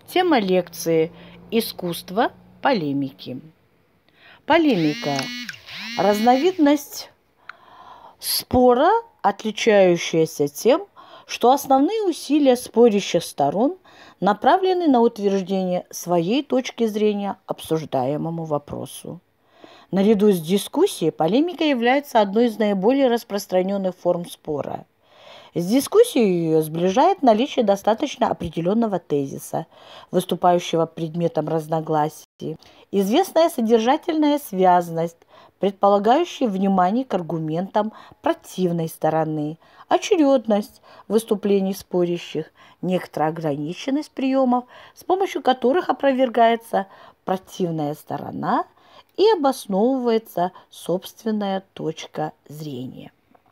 Тема лекции «Искусство полемики». Полемика – разновидность спора, отличающаяся тем, что основные усилия спорящих сторон направлены на утверждение своей точки зрения обсуждаемому вопросу. Наряду с дискуссией полемика является одной из наиболее распространенных форм спора. С дискуссией ее сближает наличие достаточно определенного тезиса, выступающего предметом разногласий, известная содержательная связность, предполагающая внимание к аргументам противной стороны, очередность выступлений спорящих, некоторая ограниченность приемов, с помощью которых опровергается противная сторона и обосновывается собственная точка зрения.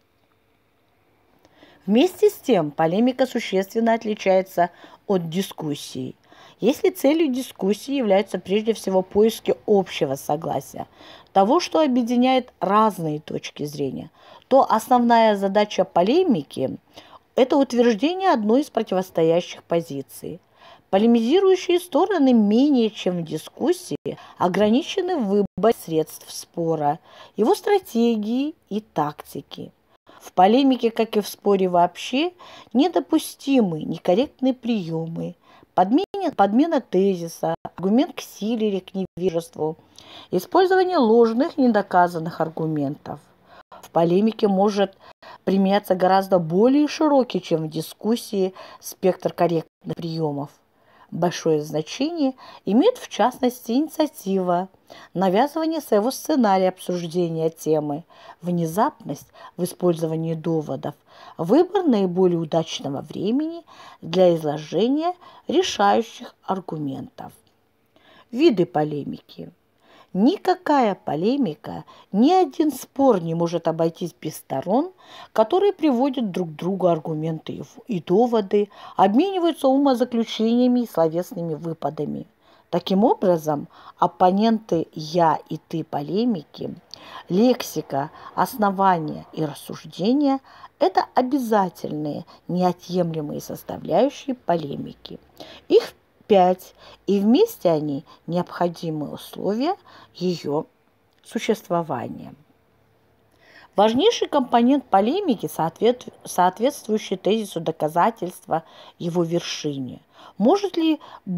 Вместе с тем, полемика существенно отличается от дискуссии. Если целью дискуссии является прежде всего поиски общего согласия, того, что объединяет разные точки зрения, то основная задача полемики – это утверждение одной из противостоящих позиций. Полемизирующие стороны менее чем в дискуссии ограничены в выборе средств спора, его стратегии и тактики. В полемике, как и в споре вообще, недопустимы некорректные приемы, подмена тезиса, аргумент к силе или к невежеству, использование ложных недоказанных аргументов. В полемике может применяться гораздо более широкий, чем в дискуссии, спектр корректных приемов. Большое значение имеет в частности инициатива, навязывание своего сценария обсуждения темы, внезапность в использовании доводов, выбор наиболее удачного времени для изложения решающих аргументов. Виды полемики. Никакая полемика, ни один спор не может обойтись без сторон, которые приводят друг к другу аргументы и доводы, обмениваются умозаключениями и словесными выпадами. Таким образом, оппоненты «я» и «ты» полемики, лексика, основания и рассуждения – это обязательные, неотъемлемые составляющие полемики. Их 5, и вместе они необходимые условия ее существования. Важнейший компонент полемики, соответствующий тезису доказательства его вершине. Может ли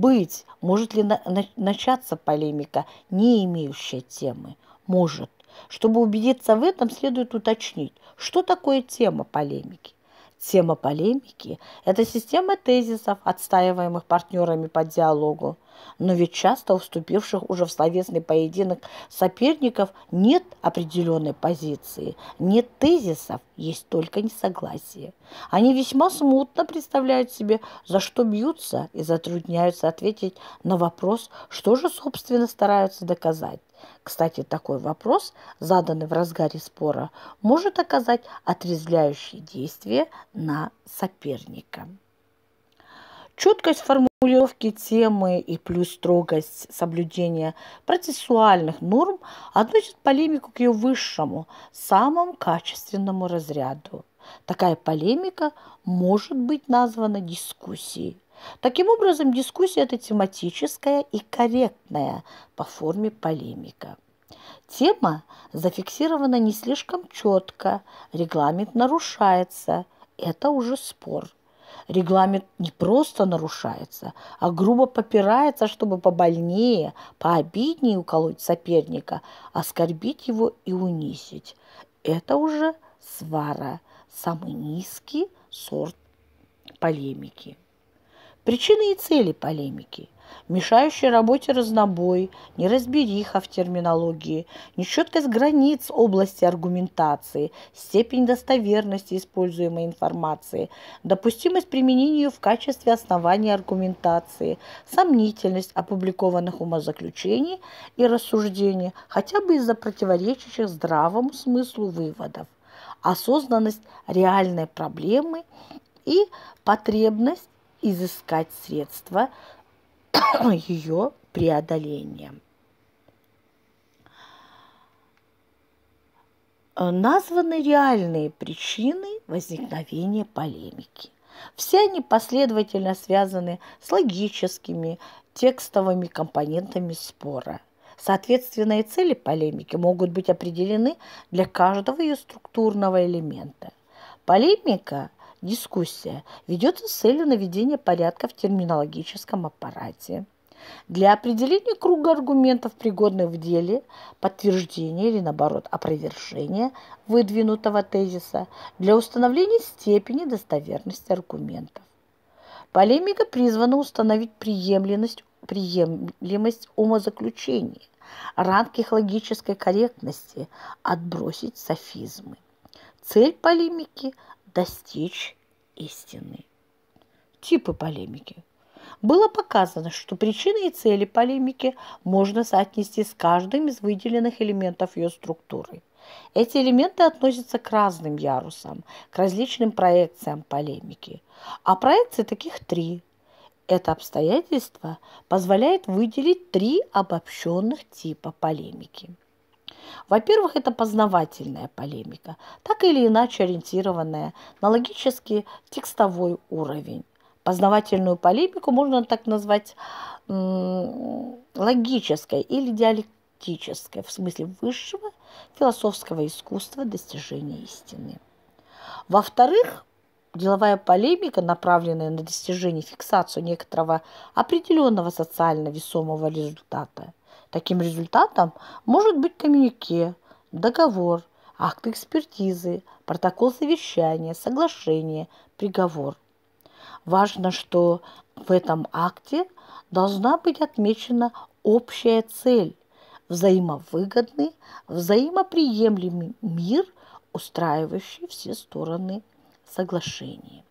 начаться полемика, не имеющая темы? Может. Чтобы убедиться в этом, следует уточнить, что такое тема полемики. Тема полемики – это система тезисов, отстаиваемых партнерами по диалогу. Но ведь часто у вступивших уже в словесный поединок соперников нет определенной позиции, нет тезисов, есть только несогласие. Они весьма смутно представляют себе, за что бьются, и затрудняются ответить на вопрос, что же, собственно, стараются доказать. Кстати, такой вопрос, заданный в разгаре спора, может оказать отрезвляющее действие на соперника. Четкость формулировки темы и плюс строгость соблюдения процессуальных норм относят полемику к ее высшему, самому качественному разряду. Такая полемика может быть названа дискуссией. Таким образом, дискуссия – это тематическая и корректная по форме полемика. Тема зафиксирована не слишком четко, регламент нарушается – это уже спор. Регламент не просто нарушается, а грубо попирается, чтобы побольнее, пообиднее уколоть соперника, оскорбить его и унизить. Это уже свара, самый низкий сорт полемики. Причины и цели полемики. Мешающая работе разнобой, неразбериха в терминологии, нечеткость границ области аргументации, степень достоверности используемой информации, допустимость применения ее в качестве основания аргументации, сомнительность опубликованных умозаключений и рассуждений, хотя бы из-за противоречащих здравому смыслу выводов, осознанность реальной проблемы и потребность изыскать средства ее преодоления. Названы реальные причины возникновения полемики. Все они последовательно связаны с логическими, текстовыми компонентами спора. Соответственно, и цели полемики могут быть определены для каждого ее структурного элемента. Полемика, дискуссия, ведется с целью наведения порядка в терминологическом аппарате. Для определения круга аргументов, пригодных в деле, подтверждения или, наоборот, опровержения выдвинутого тезиса, для установления степени достоверности аргументов. Полемика призвана установить приемлемость умозаключений, рамки их логической корректности, отбросить софизмы. Цель полемики – достичь истины. Типы полемики. Было показано, что причины и цели полемики можно соотнести с каждым из выделенных элементов ее структуры. Эти элементы относятся к разным ярусам, к различным проекциям полемики. А проекций таких три. Это обстоятельство позволяет выделить три обобщенных типа полемики. Во-первых, это познавательная полемика, так или иначе ориентированная на логический текстовой уровень. Познавательную полемику можно так назвать логической или диалектической, в смысле высшего философского искусства достижения истины. Во-вторых, деловая полемика, направленная на достижение фиксацию некоторого определенного социально весомого результата. Таким результатом может быть коммюнике, договор, акт экспертизы, протокол совещания, соглашение, приговор. Важно, что в этом акте должна быть отмечена общая цель – взаимовыгодный, взаимоприемлемый мир, устраивающий все стороны соглашения.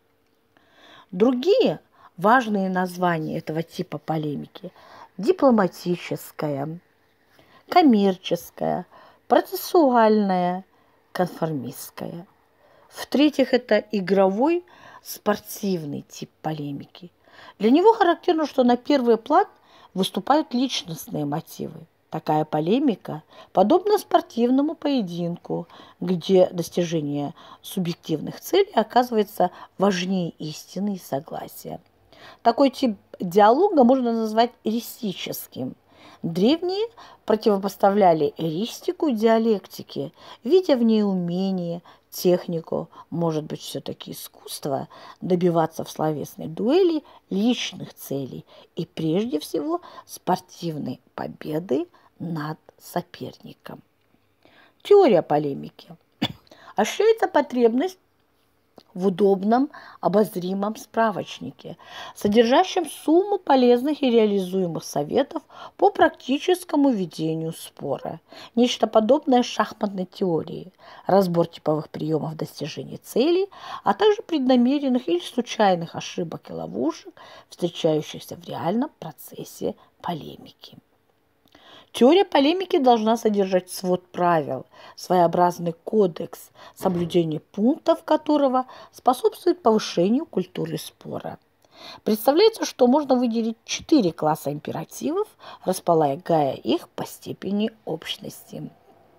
Другие важные названия этого типа полемики – дипломатическая, коммерческая, процессуальная, конформистская. В-третьих, это игровой, спортивный тип полемики. Для него характерно, что на первый план выступают личностные мотивы. Такая полемика подобна спортивному поединку, где достижение субъективных целей оказывается важнее истины и согласия. Такой тип диалога можно назвать эристическим. Древние противопоставляли эристику диалектике, видя в ней умение, технику, может быть, все-таки искусство, добиваться в словесной дуэли личных целей и, прежде всего, спортивной победы над соперником. Теория полемики. Ощущается потребность в удобном, обозримом справочнике, содержащем сумму полезных и реализуемых советов по практическому ведению спора. Нечто подобное шахматной теории, разбор типовых приемов достижения целей, а также преднамеренных или случайных ошибок и ловушек, встречающихся в реальном процессе полемики. Теория полемики должна содержать свод правил, своеобразный кодекс, соблюдение пунктов которого способствует повышению культуры спора. Представляется, что можно выделить 4 класса императивов, располагая их по степени общности.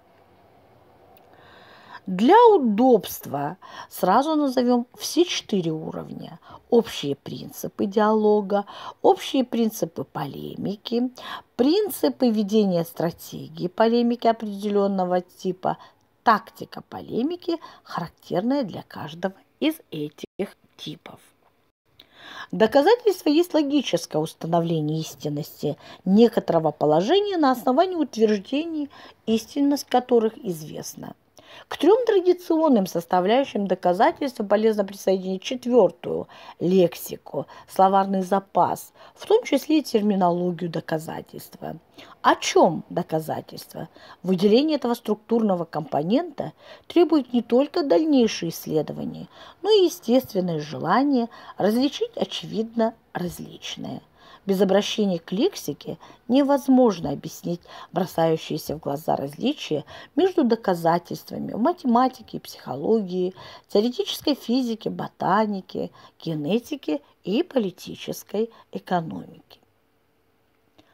Для удобства сразу назовем все 4 уровня. Общие принципы диалога, общие принципы полемики, принципы ведения стратегии полемики определенного типа, тактика полемики, характерная для каждого из этих типов. Доказательство есть логическое установление истинности некоторого положения на основании утверждений, истинность которых известна. К 3 традиционным составляющим доказательства полезно присоединить 4-ю – лексику, словарный запас, в том числе и терминологию доказательства. О чем доказательство? Выделение этого структурного компонента требует не только дальнейшие исследования, но и естественное желание различить очевидно различное. Без обращения к лексике невозможно объяснить бросающиеся в глаза различия между доказательствами в математике и психологии, теоретической физике, ботанике, генетике и политической экономике.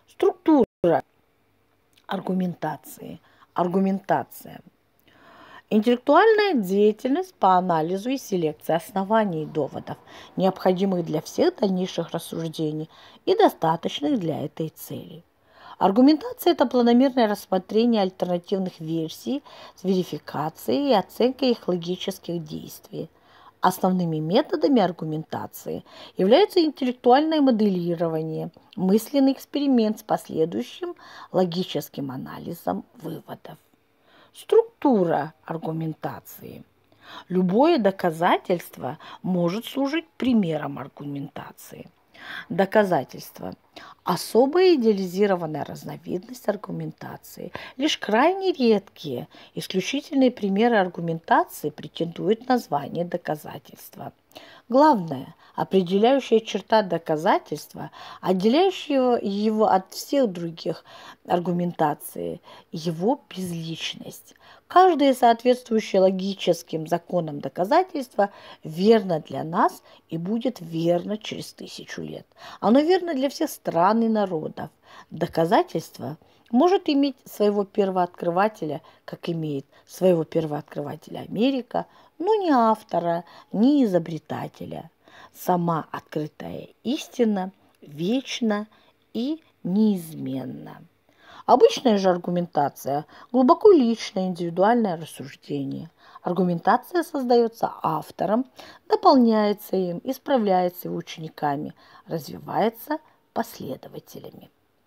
Структура аргументации. Аргументация. Интеллектуальная деятельность по анализу и селекции оснований доводов, необходимых для всех дальнейших рассуждений и достаточных для этой цели. Аргументация – это планомерное рассмотрение альтернативных версий с верификацией и оценкой их логических действий. Основными методами аргументации являются интеллектуальное моделирование, мысленный эксперимент с последующим логическим анализом выводов. Структура аргументации. Любое доказательство может служить примером аргументации. Доказательство – особая идеализированная разновидность аргументации. Лишь крайне редкие, исключительные примеры аргументации претендуют на звание доказательства. Главная, определяющая черта доказательства, отделяющая его от всех других аргументаций, его безличность. Каждое соответствующее логическим законам доказательство верно для нас и будет верно через 1000 лет. Оно верно для всех стран и народов. Доказательство может иметь своего первооткрывателя, как имеет своего первооткрывателя Америка, но не автора, не изобретателя. Сама открытая истина вечна и неизменна. Обычная же аргументация – глубоко личное индивидуальное рассуждение. Аргументация создается автором, дополняется им, исправляется его учениками, развивается последователями.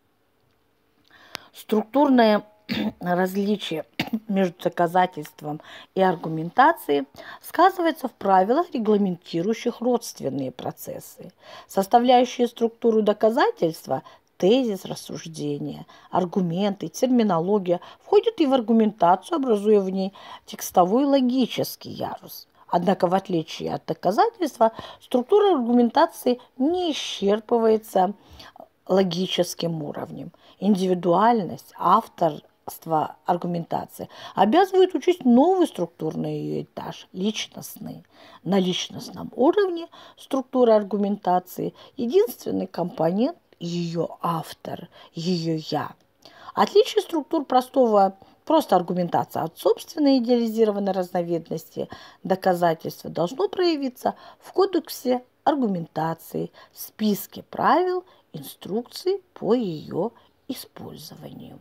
Структурное различие между доказательством и аргументацией сказывается в правилах, регламентирующих родственные процессы. Составляющие структуру доказательства – тезис, рассуждения, аргументы, терминология входят и в аргументацию, образуя в ней текстовой логический ярус. Однако, в отличие от доказательства, структура аргументации не исчерпывается логическим уровнем. Индивидуальность, авторство аргументации обязывает учесть новый структурный ее этаж – личностный. На личностном уровне структура аргументации – единственный компонент ее автор, ее «я». Отличие структур просто аргументация от собственной идеализированной разновидности доказательства должно проявиться в кодексе аргументации, списке правил, инструкций по ее использованию.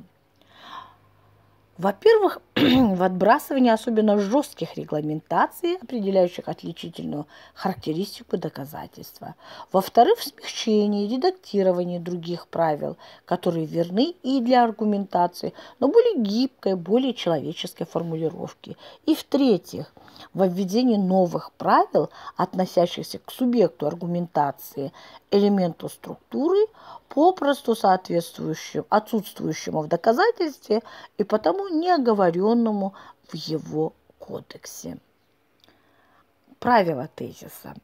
Во-первых, в отбрасывании особенно жестких регламентаций, определяющих отличительную характеристику доказательства. Во-вторых, в смягчении и редактировании других правил, которые верны и для аргументации, но более гибкой, более человеческой формулировки. И в-третьих, во введении новых правил, относящихся к субъекту аргументации, элементу структуры, попросту отсутствующему в доказательстве и потому неоговоренному в его кодексе. Правила тезиса.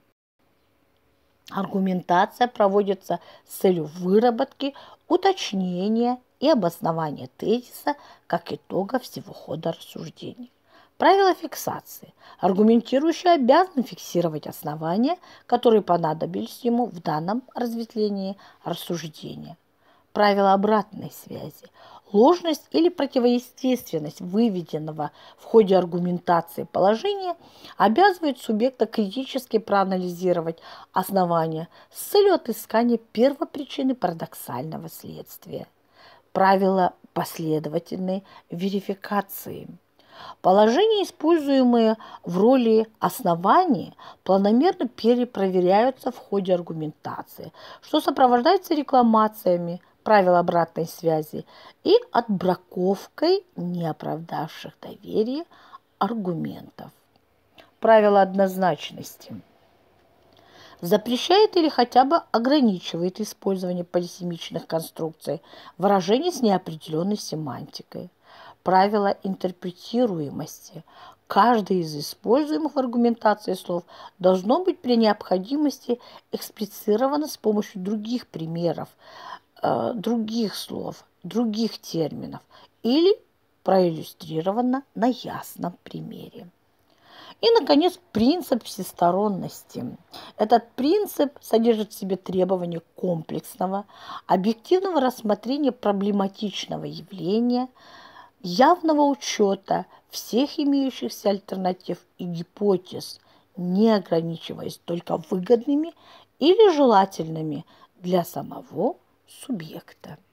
Аргументация проводится с целью выработки, уточнения и обоснования тезиса как итога всего хода рассуждений. Правила фиксации. Аргументирующий обязан фиксировать основания, которые понадобились ему в данном разветвлении рассуждения. Правила обратной связи. Ложность или противоестественность выведенного в ходе аргументации положения обязывает субъекта критически проанализировать основания с целью отыскания первопричины парадоксального следствия. Правила последовательной верификации. Положения, используемые в роли основания, планомерно перепроверяются в ходе аргументации, что сопровождается рекламациями правил обратной связи и отбраковкой неоправдавших доверие аргументов. Правило однозначности. Запрещает или хотя бы ограничивает использование полисемичных конструкций, выражений с неопределенной семантикой. Правило интерпретируемости. Каждое из используемых в аргументации слов должно быть при необходимости эксплицировано с помощью других примеров, других слов, других терминов или проиллюстрировано на ясном примере. И, наконец, принцип всесторонности. Этот принцип содержит в себе требование комплексного, объективного рассмотрения проблематичного явления, явного учета всех имеющихся альтернатив и гипотез, не ограничиваясь только выгодными или желательными для самого субъекта.